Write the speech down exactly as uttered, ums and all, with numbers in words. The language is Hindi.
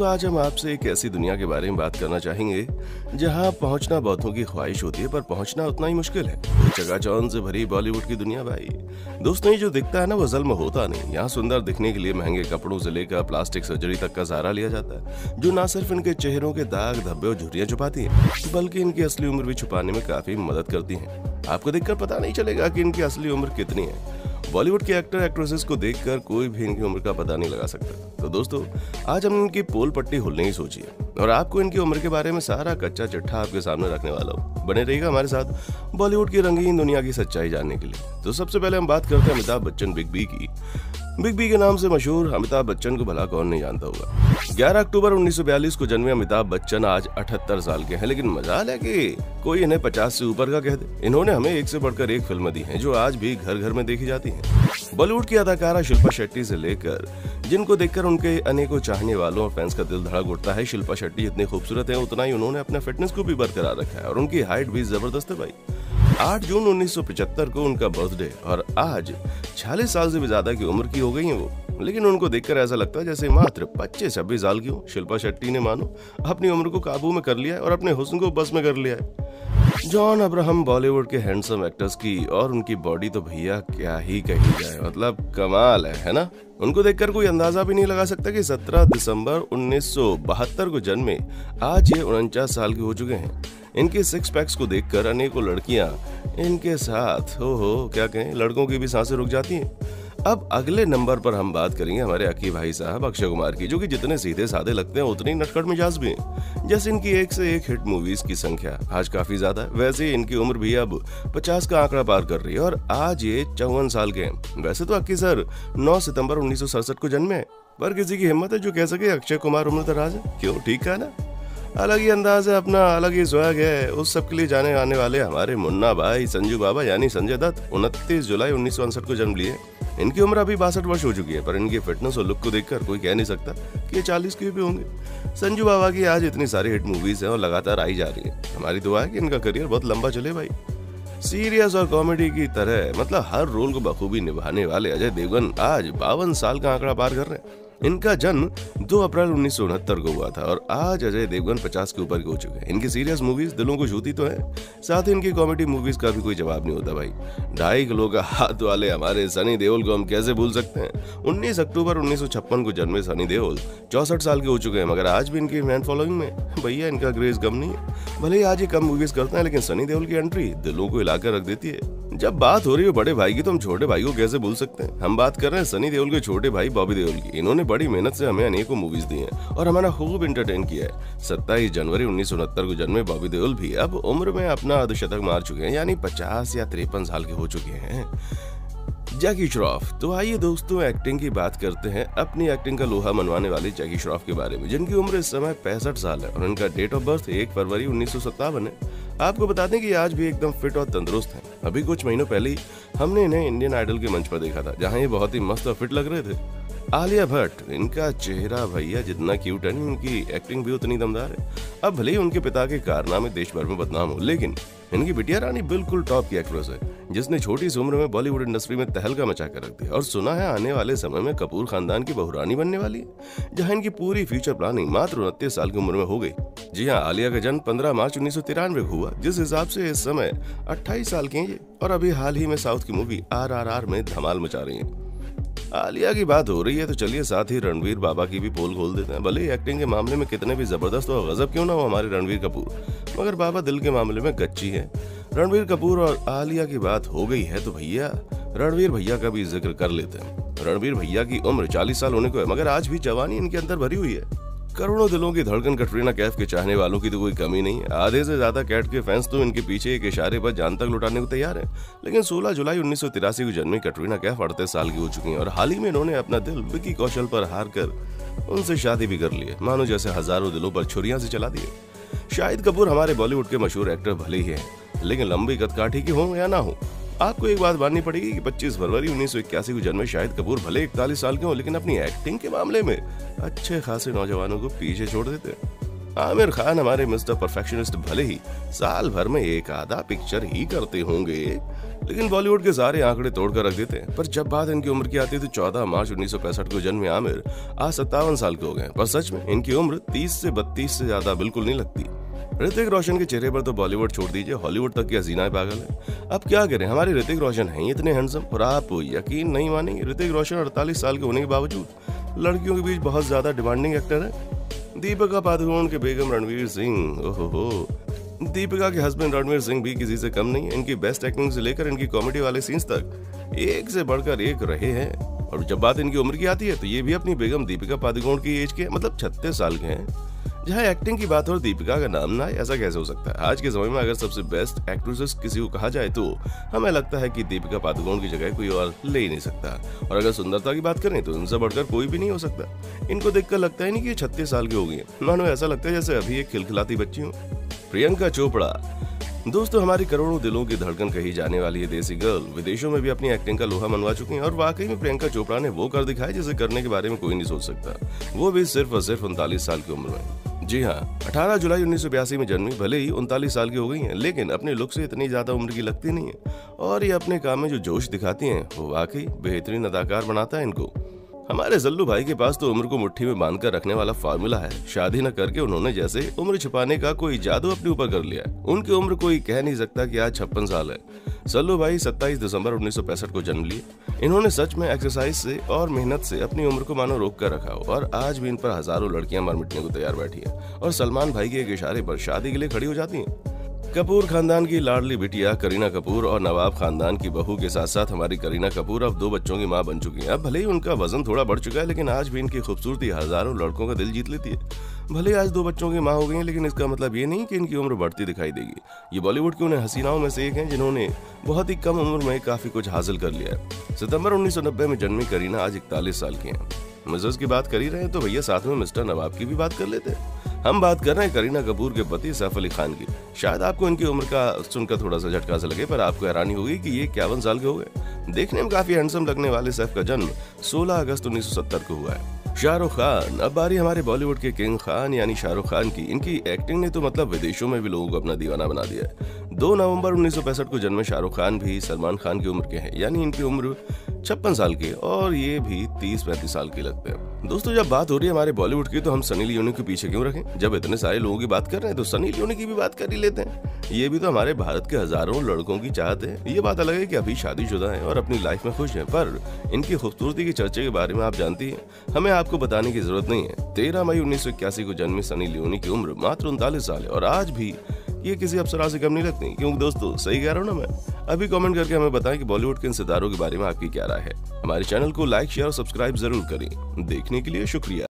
दोस्तों, आज हम आपसे एक ऐसी दुनिया के बारे में बात करना चाहेंगे जहां पहुंचना बहुतों की ख्वाहिश होती है, पर पहुंचना उतना ही मुश्किल है। चकाचौंध से भरी बॉलीवुड की दुनिया भाई। दोस्तों, ये जो दिखता है ना, वो ज़ल्म होता नहीं। यहाँ सुंदर दिखने के लिए महंगे कपड़ों से लेकर प्लास्टिक सर्जरी तक का सहारा लिया जाता है, जो न सिर्फ इनके चेहरों के दाग धब्बे और झुर्रियां छुपाती है, बल्कि इनकी असली उम्र भी छुपाने में काफी मदद करती है। आपको देखकर पता नहीं चलेगा कि इनकी असली उम्र कितनी है। बॉलीवुड के एक्टर एक्ट्रेसेस को देखकर कोई भी इनकी उम्र का पता नहीं लगा सकता। तो दोस्तों, आज हमने इनकी पोल पट्टी खोलने की सोची है और आपको इनकी उम्र के बारे में सारा कच्चा चिट्ठा आपके सामने रखने वाला हूँ। बने रहिएगा हमारे साथ बॉलीवुड की रंगीन दुनिया की सच्चाई जानने के लिए। तो सबसे पहले हम बात करते हैं अमिताभ बच्चन बिग बी की। बिग बी के नाम से मशहूर अमिताभ बच्चन को भला कौन नहीं जानता होगा। ग्यारह अक्टूबर उन्नीस सौ बयालीस को जन्मे अमिताभ बच्चन आज अठहत्तर साल के हैं, लेकिन मजाल है कि कोई इन्हें पचास से ऊपर का कह दे। इन्होंने हमें एक से बढ़कर एक फिल्म दी हैं, जो आज भी घर घर में देखी जाती हैं। बॉलीवुड की अदाकारा शिल्पा शेट्टी से लेकर जिनको देखकर उनके अनेकों चाहने वालों और फैंस का दिल धड़क उठता है। शिल्पा शेट्टी जितनी खूबसूरत है, उतना ही उन्होंने अपना फिटनेस को भी बरकरार रखा है और उनकी हाइट भी जबरदस्त है भाई। आठ जून उन्नीस सौ पचहत्तर को उनका बर्थडे और आज छियालीस साल से भी ज्यादा की उम्र की हो गई है वो, लेकिन उनको देखकर ऐसा लगता है जैसे मात्र पच्चीस छब्बीस साल की हो। शिल्पा शेट्टी ने मानो अपनी उम्र को काबू में कर लिया है और अपने हुस्न को बस में कर लिया है। जॉन अब्राहम बॉलीवुड के हैंडसम एक्टर्स की और उनकी बॉडी तो भैया क्या ही कही जाए, मतलब कमाल है, है ना। उनको देखकर कोई अंदाजा भी नहीं लगा सकता कि सत्रह दिसंबर उन्नीस सौ बहत्तर को जन्मे आज ये उनचास साल के हो चुके हैं। इनके सिक्स पैक्स को देखकर अनेकों लड़कियां इनके साथ हो हो क्या कहें, लड़कों की भी सांसें रुक जाती हैं। अब अगले नंबर पर हम बात करेंगे हमारे अकी भाई साहब अक्षय कुमार की, जो कि जितने सीधे साधे लगते हैं उतने ही नटखट मिजाज भी हैं। जैसे इनकी एक से एक हिट मूवीज की संख्या आज काफी ज्यादा है, वैसे ही इनकी उम्र भी अब पचास का आंकड़ा पार कर रही है और आज ये चौवन साल के हैं। वैसे तो अक्की सर नौ सितंबर उन्नीस सौ सड़सठ को जन्मे, पर किसी की हिम्मत है जो कह सके अक्षय कुमार उम्र दराज है। क्यों, ठीक है ना। अलग ही अंदाज है अपना, अलग ही स्वैग है। उस सब के लिए जाने आने वाले हमारे मुन्ना भाई संजू बाबा यानी संजय दत्त उनतीस जुलाई उन्नीस सौ उनसठ को जन्म लिए। इनकी उम्र अभी बासठ वर्ष हो चुकी है, पर इनकी फिटनेस और लुक को देखकर कोई कह नहीं सकता कि ये चालीस के भी होंगे। संजू बाबा की आज इतनी सारी हिट मूवीज हैं और लगातार आई जा रही है। हमारी दुआ है कि इनका करियर बहुत लंबा चले भाई। सीरियस और कॉमेडी की तरह मतलब हर रोल को बखूबी निभाने वाले अजय देवगन आज बावन साल का आंकड़ा पार कर रहे हैं। इनका जन्म दो अप्रैल उन्नीस सौ उनहत्तर को हुआ था और आज अजय देवगन पचास के ऊपर के हो चुके हैं। इनकी सीरियस मूवीज दिलों को छूती तो है, साथ ही इनकी कॉमेडी मूवीज का भी कोई जवाब नहीं होता भाई। ढाई किलो का हाथ वाले हमारे सनी देओल को हम कैसे भूल सकते हैं। उन्नीस अक्टूबर उन्नीस सौ छप्पन को जन्मे सनी देओल चौसठ साल के हो चुके हैं, मगर आज भी इनकी फैन फॉलोइंग में भैया इनका क्रेज कम नहीं है। भले ही आज ये कम मूवीज करते हैं, लेकिन सनी देओल की एंट्री दिलों को हिलाकर रख देती है। जब बात हो रही है बड़े भाई की, तो हम छोटे भाई को कैसे भूल सकते हैं। हम बात कर रहे हैं सनी देओल के छोटे भाई बॉबी देओल की। इन्होंने बड़ी मेहनत से हमें अनेकों मूवीज दी हैं और हमारा खूब एंटरटेन किया है। सत्ताईस जनवरी उन्नीस सौ उनहत्तर को जन्मे बॉबी देओल भी अब उम्र में अपना अर्धशतक मार चुके हैं, यानी पचास या तिरपन साल के हो चुके हैं। जैकी श्रॉफ। तो आइए दोस्तों, एक्टिंग की बात करते हैं अपनी एक्टिंग का लोहा मनवाने वाली जैकी श्रॉफ के बारे में, जिनकी उम्र इस समय पैंसठ साल है और उनका डेट ऑफ बर्थ एक फरवरी उन्नीस सौ सत्तावन है। आपको बता दें कि आज भी एकदम फिट और तंदुरुस्त हैं। अभी कुछ महीनों पहले ही हमने इन्हें इंडियन आइडल के मंच पर देखा था, जहां ये बहुत ही मस्त और फिट लग रहे थे। आलिया भट्ट। इनका चेहरा भैया जितना क्यूट है, उनकी एक्टिंग भी उतनी दमदार है। अब भले ही उनके पिता के कारनामे देश भर में बदनाम हो, लेकिन इनकी बिटिया रानी बिल्कुल टॉप की एक्ट्रेस है, जिसने छोटी सी उम्र में बॉलीवुड इंडस्ट्री में तहलका मचा कर रख दिया और सुना है आने वाले समय में कपूर खानदान की बहुरानी बनने वाली है, जहां इनकी पूरी फ्यूचर प्लानिंग मात्र उनतीस साल की उम्र में हो गई। जी हाँ, आलिया का जन्म पंद्रह मार्च उन्नीस सौ तिरानवे को हुआ, जिस हिसाब से इस समय अट्ठाईस साल की हैं ये, और अभी हाल ही में साउथ की मूवी आर आर आर में धमाल मचा रही है। आलिया की बात हो रही है तो चलिए साथ ही रणवीर बाबा की भी पोल खोल देते हैं। भले ही एक्टिंग के मामले में कितने भी जबरदस्त और गजब क्यों ना हो हमारे रणवीर कपूर, मगर बाबा दिल के मामले में गच्ची है। रणवीर कपूर और आलिया की बात हो गई है तो भैया रणवीर भैया का भी जिक्र कर लेते हैं। रणवीर भैया की उम्र चालीस साल होने को है, मगर आज भी जवानी इनके अंदर भरी हुई है। करोड़ों दिलों की धड़कन कटरीना कैफ के चाहने वालों की तो कोई कमी नहीं है। आधे से ज्यादा कैट के फैंस तो इनके पीछे एक इशारे पर जान तक लुटाने को तैयार है। लेकिन सोलह जुलाई उन्नीस सौ तिरासी को जन्मी कटरीना कैफ अड़तीस साल की हो चुकी हैं और हाल ही में इन्होंने अपना दिल विकी कौशल पर हार कर उनसे शादी भी कर ली है। मानो जैसे हजारों दिलों पर छुरियां से चला दिए। शाहिद कपूर हमारे बॉलीवुड के मशहूर एक्टर भले ही हैं, लेकिन लंबी कदकाठी की हो या ना हो, आपको एक बात माननी पड़ेगी कि पच्चीस फरवरी उन्नीस सौ इक्यासी को जन्मे शाहिद कपूर भले इकतालीस साल के हों, लेकिन अपनी एक्टिंग के मामले में अच्छे खासे नौजवानों को पीछे छोड़ देते हैं। आमिर खान हमारे मिस्टर परफेक्शनिस्ट भले ही साल भर में एक आधा पिक्चर ही करते होंगे, लेकिन बॉलीवुड के सारे आंकड़े तोड़कर रख देते हैं। पर जब बात इनकी उम्र की आती है तो चौदह मार्च उन्नीस सौ पैंसठ को जन्मे आमिर आज सत्तावन साल के हो गए। पर सच में इनकी उम्र तीस से बत्तीस से ज्यादा बिल्कुल नहीं लगती। ऋतिक रोशन के चेहरे पर तो बॉलीवुड छोड़ दीजिए, हॉलीवुड तक की हसीनाएं पागल है। अब क्या करें, हमारे ऋतिक रोशन हैं इतने हैंडसम, और आप यकीन नहीं मानेंगे ऋतिक रोशन अड़तालीस साल के होने के बावजूद लड़कियों के बीच बहुत ज्यादा डिमांडिंग एक्टर है। दीपिका पादुकोण के बेगम रणवीर सिंह, ओहो, दीपिका के हस्बैंड रणवीर सिंह भी किसी से कम नहीं है। इनकी बेस्ट एक्टिंग से लेकर इनकी कॉमेडी वाले सीन्स तक एक से बढ़कर एक रहे हैं। और जब बात इनकी उम्र की आती है तो ये भी अपनी बेगम दीपिका पादुकोण की एज के मतलब छत्तीस साल के हैं। जहाँ एक्टिंग की बात हो दीपिका का नाम ना है, ऐसा कैसे हो सकता है। आज के समय में अगर सबसे बेस्ट एक्ट्रेसेस किसी को कहा जाए तो हमें लगता है कि दीपिका पादुकोण की जगह कोई और ले ही नहीं सकता। और अगर सुंदरता की बात करें तो उनसे बढ़कर कोई भी नहीं हो सकता। इनको देखकर लगता ही नहीं कि ये छत्तीस साल की हो गई है, मानो ऐसा लगता है जैसे अभी एक खिलखिलाती बच्ची हो। प्रियंका चोपड़ा, दोस्तों हमारी करोड़ों दिलों की धड़कन कही जाने वाली ये देसी गर्ल विदेशों में भी अपनी एक्टिंग का लोहा मनवा चुकी हैं। और वाकई में प्रियंका चोपड़ा ने वो कर दिखाया जिसे करने के बारे में कोई नहीं सोच सकता, वो भी सिर्फ और सिर्फ उनतालीस साल की उम्र में। जी हाँ, अठारह जुलाई उन्नीस सौ बयासी में जन्मी, भले ही उनतालीस साल की हो गई हैं, लेकिन अपने लुक से इतनी ज्यादा उम्र की लगती नहीं है। और ये अपने काम में जो जोश दिखाती हैं वो वाकई बेहतरीन अदाकार बनाता है इनको। हमारे जल्लू भाई के पास तो उम्र को मुट्ठी में बांधकर रखने वाला फार्मूला है। शादी न करके उन्होंने जैसे उम्र छुपाने का कोई जादू अपने ऊपर कर लिया है। उनकी उम्र कोई कह नहीं सकता कि आज छप्पन साल है। सल्लू भाई सत्ताईस दिसंबर उन्नीस सौ पैंसठ को जन्म लिए। इन्होंने सच में एक्सरसाइज से और मेहनत से अपनी उम्र को मानो रोक कर रखा हो, और आज भी इन पर हजारों लड़कियां मर मिटने को तैयार बैठी है और सलमान भाई के एक इशारे पर शादी के लिए खड़ी हो जाती हैं। कपूर खानदान की लाडली बिटिया करीना कपूर और नवाब खानदान की बहू के साथ साथ हमारी करीना कपूर अब दो बच्चों की मां बन चुकी हैं। अब भले ही उनका वजन थोड़ा बढ़ चुका है, लेकिन आज भी इनकी खूबसूरती हजारों लड़कों का दिल जीत लेती है। भले आज दो बच्चों की मां हो गई हैं, लेकिन इसका मतलब ये नहीं कि इनकी उम्र बढ़ती दिखाई देगी। ये बॉलीवुड की उन्हें हसीनाओं में से एक हैं जिन्होंने बहुत ही कम उम्र में काफी कुछ हासिल कर लिया है। सितंबर उन्नीस सौ नब्बे में जन्मी करीना आज इकतालीस साल की हैं। मिसेस की बात कर ही रहे हैं तो भैया साथ में मिस्टर नवाब की भी बात कर लेते हैं। हम बात कर रहे हैं करीना कपूर के पति सैफ अली खान की। शायद आपको इनकी उम्र का सुनकर थोड़ा सा झटका सा लगे, पर आपको हैरानी होगी कि ये इक्यावन साल के हो गए। देखने में काफी हैंडसम लगने वाले सैफ का जन्म सोलह अगस्त उन्नीस सौ सत्तर को हुआ है। शाहरुख खान, अब बारी हमारे बॉलीवुड के किंग खान यानी शाहरुख खान की। इनकी एक्टिंग ने तो मतलब विदेशों में भी लोगों को अपना दीवाना बना दिया है। दो नवंबर उन्नीस सौ पैंसठ को जन्मे शाहरुख खान भी सलमान खान की उम्र के हैं, यानी इनकी उम्र छप्पन साल की, और ये भी तीस पैंतीस साल के लगते हैं। दोस्तों जब बात हो रही है हमारे बॉलीवुड की तो हम सनी लियोनी के पीछे क्यों रखें। जब इतने सारे लोगों की बात कर रहे हैं तो सनी लियोनी की भी बात कर ही लेते हैं। ये भी तो हमारे भारत के हजारों लड़कों की चाहत है। ये बात अलग है कि अभी शादीशुदा हैं और अपनी लाइफ में खुश हैं, पर इनकी खूबसूरती के चर्चे के बारे में आप जानती हैं, हमें आपको बताने की जरूरत नहीं है। तेरह मई उन्नीस सौ इक्यासी को जन्मी सनी लियोनी की उम्र मात्र उनतालीस साल है, और आज भी ये किसी अप्सरा से कम नहीं लगती। क्योंकि दोस्तों सही कह रहा हूँ ना मैं। अभी कमेंट करके हमें बताएं कि बॉलीवुड के इन सितारों के बारे में आपकी क्या राय है। हमारे चैनल को लाइक शेयर और सब्सक्राइब जरूर करें। देखने के लिए शुक्रिया।